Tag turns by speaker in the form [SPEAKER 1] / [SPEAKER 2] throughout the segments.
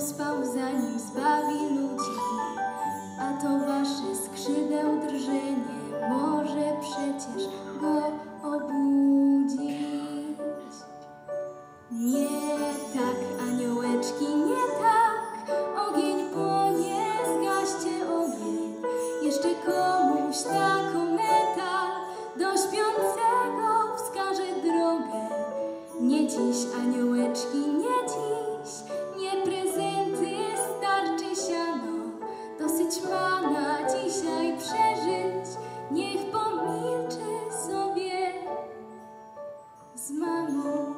[SPEAKER 1] spał, zanim zbawi ludzi, a to wasze skrzydeł drżenie może przecież go obudzić. Nie tak, aniołeczki, nie tak, ogień płonie, zgaście ogień. Jeszcze komuś ta kometa do śpiącego wskaże drogę. Nie dziś, aniołeczki, nie dziś, nie prezenty, starczy siano. Dosyć ma na dzisiaj przeżyć, niech pomilczy sobie z mamą.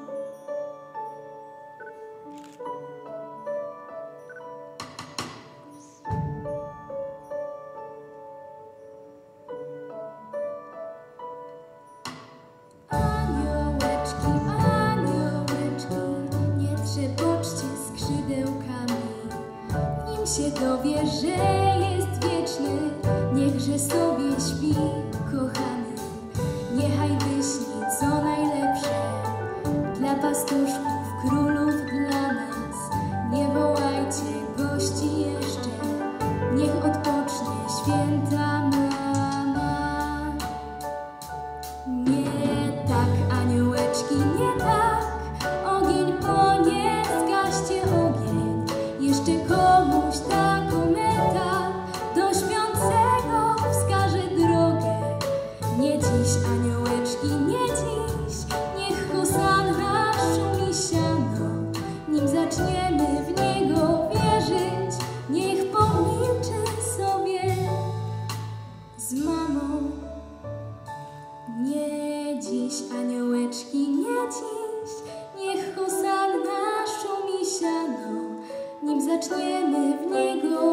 [SPEAKER 1] Aniołeczki, aniołeczki, nie trzepoczcie skrzydełkami. Nim się dowie, że jest wieczny, niechże sobie śpi, kochany. Niechaj wyśni co najlepsze dla pastuszków, królów, dla nas. Nie wołajcie gości jeszcze, niech odpocznie święta mama. Nie tak, aniołeczki, nie tak, ogień płonie, zgaście ogień. Jeszcze komuś ta kometa do śpiącego wskaże drogę. Nie dziś, aniołeczki, nie dziś, niech hosanna szumi siano. Nim zaczniemy w niego wierzyć, niech pomilczy sobie z mamą. Nie dziś, aniołeczki, nie dziś, niech hosanna szumi siano. Nim zaczniemy w niego